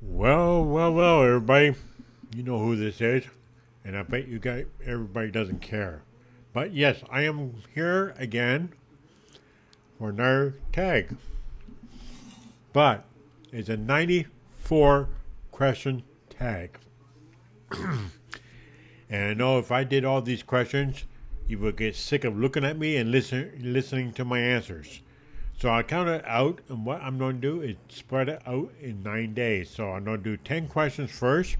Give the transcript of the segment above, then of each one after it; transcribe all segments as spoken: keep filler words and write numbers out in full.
Well, well, well, everybody. You know who this is, and I bet you guys, everybody doesn't care. But yes, I am here again for another tag. But it's a ninety-four question tag. And I know if I did all these questions, you would get sick of looking at me and listen, listening to my answers. So I count it out, and what I'm going to do is spread it out in nine days. So I'm going to do ten questions first.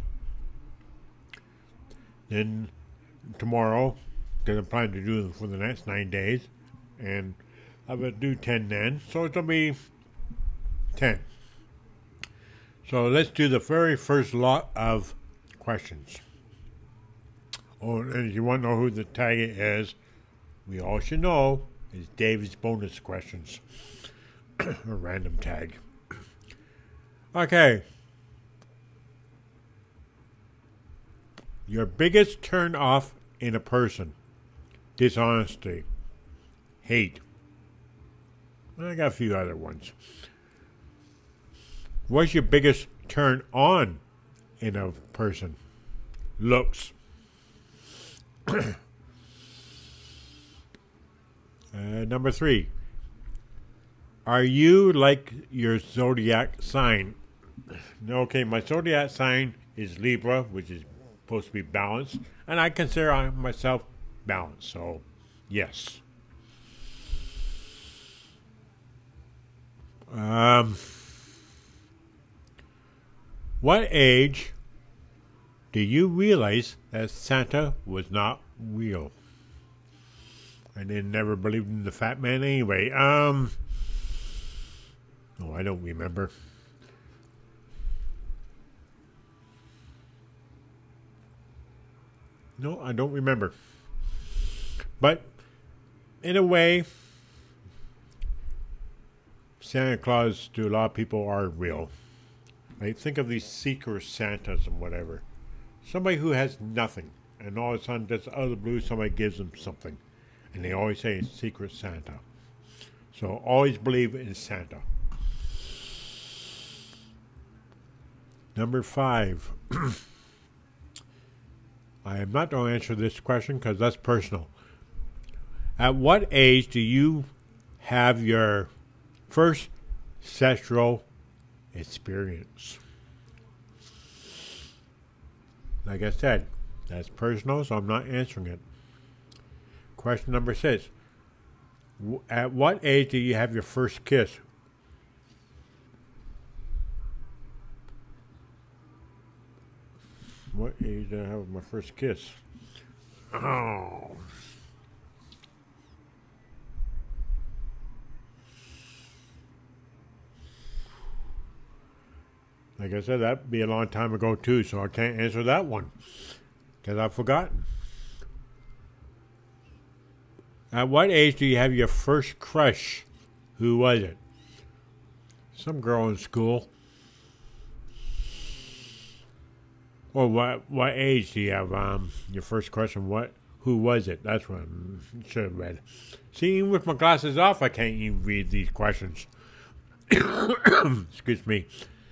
Then tomorrow, because I'm planning to do them for the next nine days. And I will do ten then. So it's going to be ten. So let's do the very first lot of questions. Oh, and if you want to know who the tag is, we all should know, is David's bonus questions. A random tag. Okay. Your biggest turn off in a person. Dishonesty. Hate. I got a few other ones. What's your biggest turn on in a person? Looks. uh, number three. Are you like your zodiac sign? Okay, my zodiac sign is Libra, which is supposed to be balanced, and I consider myself balanced, so yes. Um, what age do you realize that Santa was not real? I didn't never believed in the fat man anyway. Um, oh, I don't remember. No, I don't remember. But in a way, Santa Claus to a lot of people are real. Like, think of these secret Santas and whatever. Somebody who has nothing, and all of a sudden, just out of the blue, somebody gives them something. And they always say it's Secret Santa. So always believe in Santa. Number five. I am not going to answer this question because that's personal. At what age do you have your first sexual experience? Like I said, that's personal, so I'm not answering it. Question number six. At what age do you have your first kiss? What age did I have my first kiss? Oh. Like I said, that'd be a long time ago too, so I can't answer that one because I've forgotten. At what age do you have your first crush? Who was it? Some girl in school. Or what what age do you have um your first crush, and what who was it? That's what I should have read. See, even with my glasses off, I can't even read these questions. Excuse me.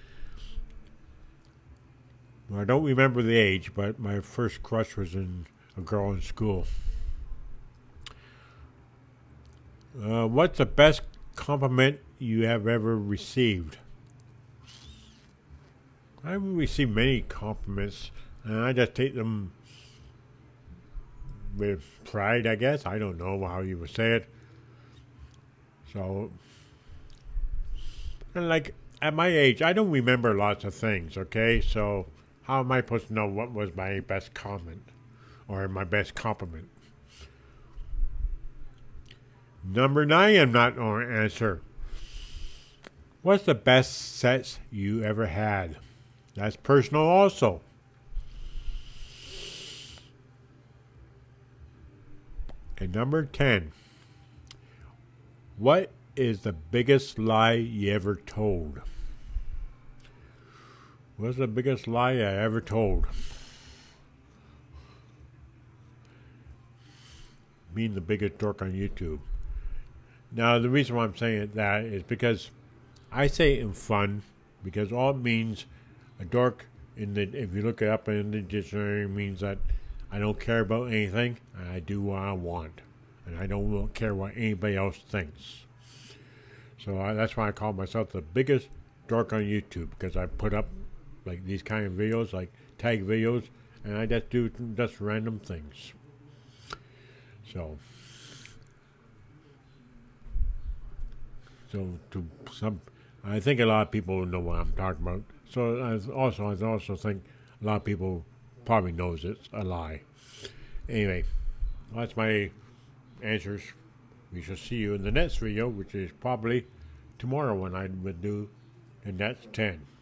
Well, I don't remember the age, but my first crush was in a girl in school. Uh, what's the best compliment you have ever received? I haven't received many compliments, and I just take them with pride, I guess. I don't know how you would say it. So, and like, at my age, I don't remember lots of things, okay? So, how am I supposed to know what was my best comment or my best compliment? Number nine, I'm not going to answer. What's the best sex you ever had? That's personal also. And number ten. What is the biggest lie you ever told? What's the biggest lie I ever told? Being the biggest dork on YouTube. Now, the reason why I'm saying that is because I say it in fun, because all it means A dork, in the if you look it up in the dictionary, means that I don't care about anything. And I do what I want, and I don't care what anybody else thinks. So I, that's why I call myself the biggest dork on YouTube, because I put up like these kind of videos, like tag videos, and I just do just random things. So, so to some, I think a lot of people know what I'm talking about. So I also, I also think a lot of people probably knows it's a lie. Anyway, that's my answers. We shall see you in the next video, which is probably tomorrow when I would do the next ten.